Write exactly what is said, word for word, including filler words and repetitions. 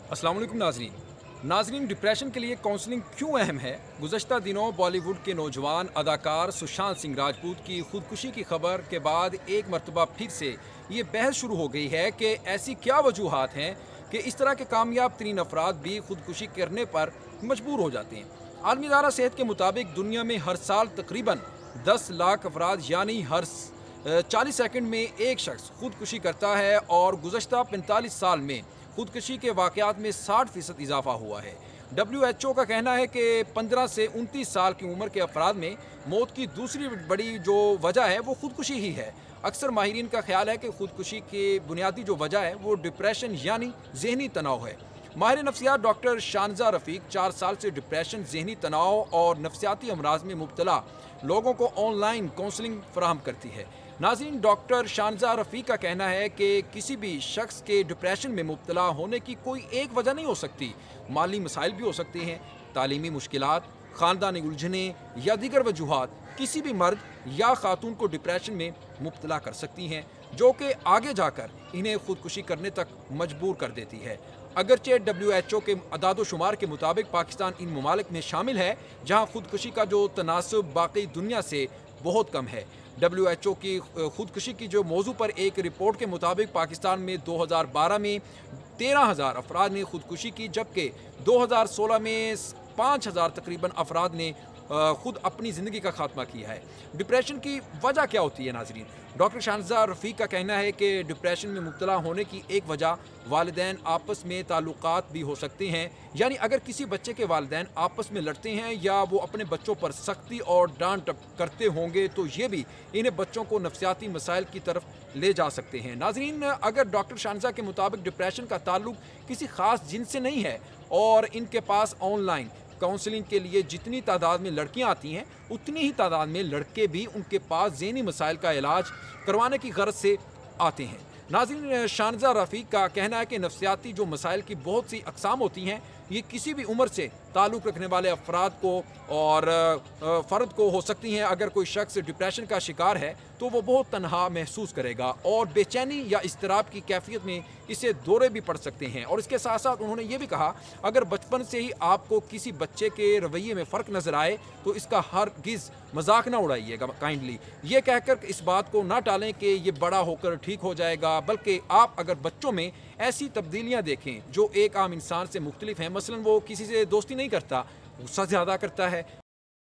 अस्सलाम वालेकुम नाजरीन नाजरीन डिप्रेशन के लिए काउंसलिंग क्यों अहम है? गुज़श्ता दिनों बॉलीवुड के नौजवान अदाकार सुशांत सिंह राजपूत की खुदकुशी की खबर के बाद एक मरतबा फिर से ये बहस शुरू हो गई है कि ऐसी क्या वजूहात हैं कि इस तरह के कामयाब तरीन अफराद भी खुदकुशी करने पर मजबूर हो जाते हैं। आलमी इदारा सेहत के मुताबिक दुनिया में हर साल तकरीबन दस लाख अफराद यानी हर चालीस सेकंड में एक शख्स खुदकुशी करता है और गुज़श्ता पैंतालीस साल में खुदकुशी के वाक़यात में साठ फीसद इजाफा हुआ है। डब्ल्यू एच ओ का कहना है कि पंद्रह से उनतीस साल की उम्र के अफराद में मौत की दूसरी बड़ी जो वजह है वो खुदकुशी ही है। अक्सर माहिरीन का ख्याल है कि खुदकुशी की बुनियादी जो वजह है वो डिप्रेशन यानी जहनी तनाव है। माहिर नफ्सियात डॉक्टर शानजा रफ़ीक चार साल से डिप्रेशन, जहनी तनाव और नफ्सियाती अमराज में मुब्तला लोगों को ऑनलाइन काउंसलिंग फराहम करती है। नाज़रीन, डॉक्टर शानजा रफ़ीक का कहना है कि किसी भी शख्स के डिप्रेशन में मुब्तला होने की कोई एक वजह नहीं हो सकती। माली मसाइल भी हो सकते हैं, तालीमी मुश्किलात, ख़ानदानी उलझने या दीगर वजूहात किसी भी मर्द या खातून को डिप्रेशन में मुब्तला कर सकती हैं, जो कि आगे जाकर इन्हें खुदकुशी करने तक मजबूर कर देती है। अगरचे डब्ल्यू एच ओ के अदाद शुमार के मुताबिक पाकिस्तान इन ममालिक में शामिल है जहाँ खुदकुशी का जो तनासब बाकी दुनिया से बहुत कम है। डब्ल्यू एच ओ की खुदकुशी की जो मौजू पर एक रिपोर्ट के मुताबिक पाकिस्तान में दो हज़ार बारह में तेरह हज़ार अफराद ने खुदकुशी की, जबकि दो हज़ार सोलह में पाँच हज़ार तकरीबन अफराद ने खुद अपनी ज़िंदगी का खात्मा किया है। डिप्रेशन की वजह क्या होती है नाजरीन? डॉक्टर शानजा रफ़ीक का कहना है कि डिप्रेशन में मुब्तला होने की एक वजह वालिदैन आपस में ताल्लुकात भी हो सकते हैं। यानी अगर किसी बच्चे के वालिदैन आपस में लड़ते हैं या वो अपने बच्चों पर सख्ती और डांट करते होंगे तो ये भी इन्हें बच्चों को नफ्सियाती मसाइल की तरफ ले जा सकते हैं। नाजरीन, अगर डॉक्टर शानजा के मुताबिक डिप्रेशन का ताल्लुक किसी ख़ास जिन्स से नहीं है और इनके पास ऑनलाइन काउंसलिंग के लिए जितनी तादाद में लड़कियां आती हैं उतनी ही तादाद में लड़के भी उनके पास ज़हनी मसाइल का इलाज करवाने की गरज से आते हैं। नाज़रीन, शानजा रफ़ीक का कहना है कि नफ्सियाती जो मसाइल की बहुत सी अक़साम होती हैं, ये किसी भी उम्र से ताल्लुक़ रखने वाले अफराद को और फ़र्द को हो सकती हैं। अगर कोई शख्स डिप्रेशन का शिकार है तो वो बहुत तन्हा महसूस करेगा और बेचैनी या इज़्तिराब की कैफियत में इसे दौरे भी पड़ सकते हैं। और इसके साथ साथ उन्होंने ये भी कहा, अगर बचपन से ही आपको किसी बच्चे के रवैये में फ़र्क नज़र आए तो इसका हरगिज़ मजाक ना उड़ाइएगा काइंडली। ये कहकर इस बात को ना टालें कि ये बड़ा होकर ठीक हो जाएगा, बल्कि आप अगर बच्चों में ऐसी तब्दीलियां देखें जो एक आम इंसान से मुख्तलिफ हैं, मसलन वो किसी से दोस्ती नहीं करता, गुस्सा ज़्यादा करता है,